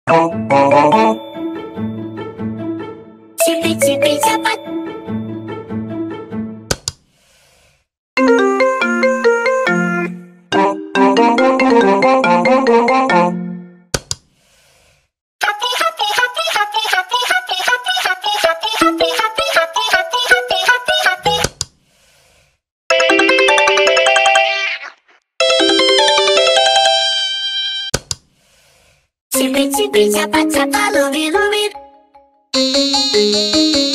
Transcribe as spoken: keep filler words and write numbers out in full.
Chippy chippy chapa. Happy happy happy happy happy happy happy happy happy happy happy happy happy happy happy happy. Chippy chippy chapa chapa looby looby.